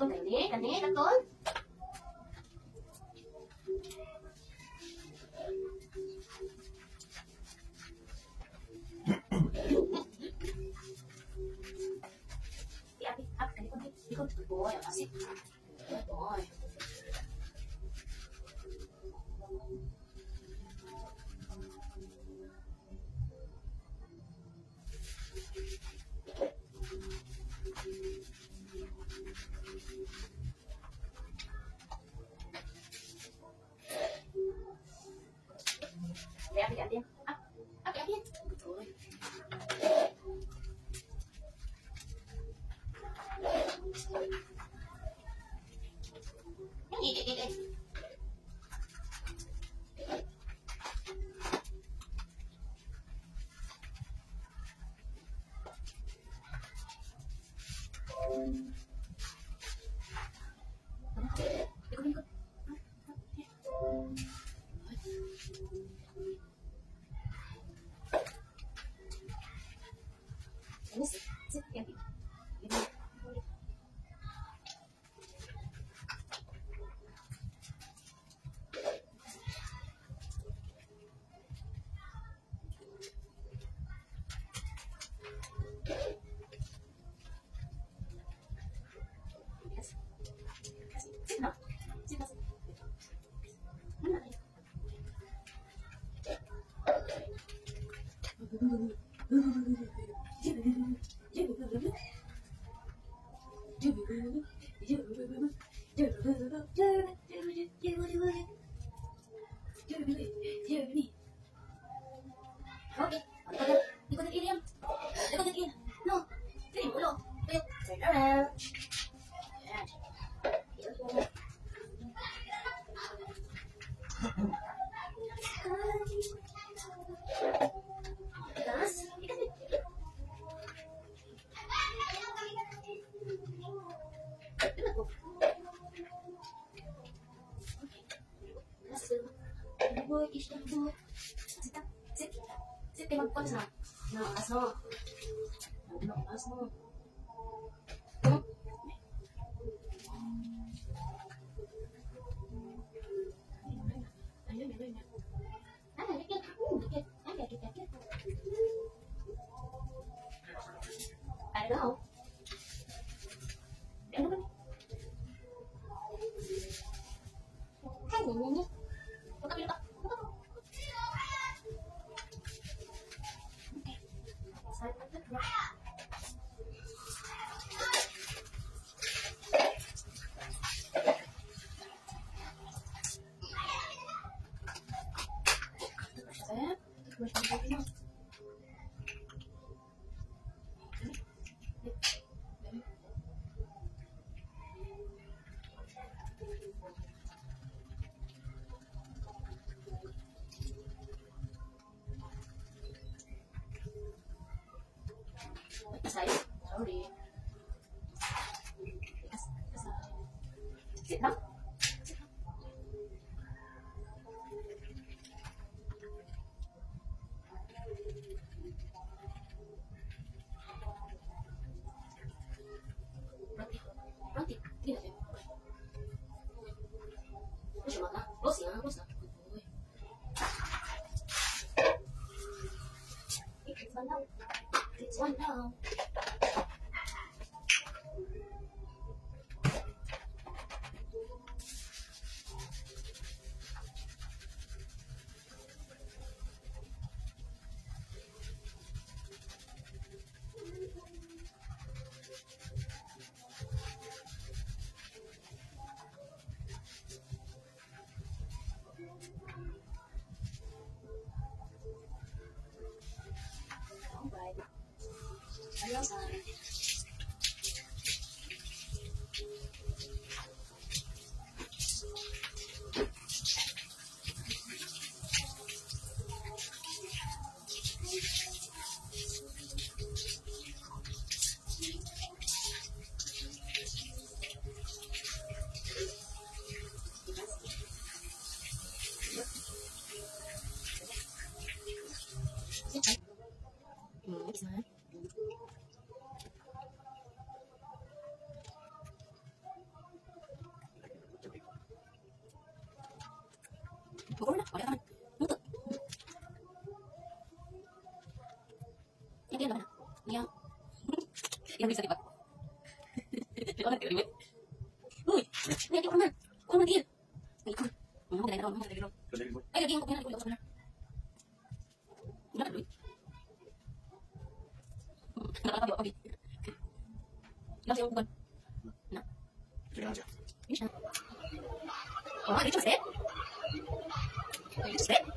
Con caneta, con. Cái con bố này nó xích. Rồi. Để ăn đi. Áp đi. Rồi. Đi. Sit tengok kau sana. Nah, asal. Nah, asal. Ada đâu? Để nó hai người nhé. Có cái đó. Saya, sorry. Sit down. Roti, gila ya. Lu cuma makan, bos ya. It's one now. Pukul na, wala naman. Muto. Yan, naman. Yan. Yan, bisa diba? Ikaw na, tingnan. Uy! Ay, ikaw naman. Ikaw naman, deal. Ay, ikaw. Mga dalaga ron. Ay, lagyan ko. Ikaw na. Wala ka, Luy. Nakakabi ako, Bi. Ilang siya upuan. Na. Sige na siya. Yun siya. Oh, dito, step. Dito, step.